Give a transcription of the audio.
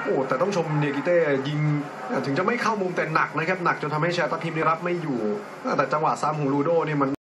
โอ้แต่ต้องชมเนกิเต้ยิงถึงจะไม่เข้ามุมแต่หนักนะครับหนักจนทำให้แชร์ตัดทีมได้รับไม่อยู่แต่จังหวะซ้ำของลูโดนี่มัน